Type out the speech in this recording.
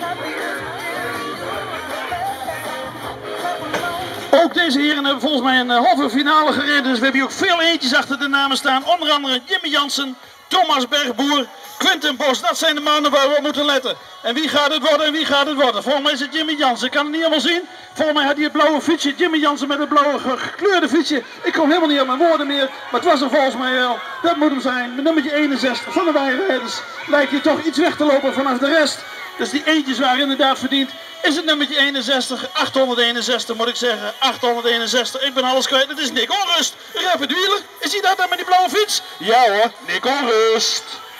Ook deze heren hebben volgens mij een halve finale gereden. Dus we hebben hier ook veel eentjes achter de namen staan. Onder andere Jimmy Jansen, Thomas Bergboer, Quinten Bos. Dat zijn de mannen waar we op moeten letten. En wie gaat het worden en wie gaat het worden? Volgens mij is het Jimmy Jansen. Ik kan het niet helemaal zien. Volgens mij had hij het blauwe fietsje. Jimmy Jansen met het blauwe gekleurde fietsje. Ik kom helemaal niet aan mijn woorden meer. Maar het was er volgens mij wel. Dat moet hem zijn. Met nummertje 61 van de wijnrijders. Lijkt je toch iets weg te lopen vanaf de rest. Dus die eentjes waren inderdaad verdiend. Is het nummertje 61, 861 moet ik zeggen, 861, ik ben alles kwijt, het is Nick Onrust, Rapid Wieler, is hij dat dan met die blauwe fiets? Ja hoor, Nick Onrust.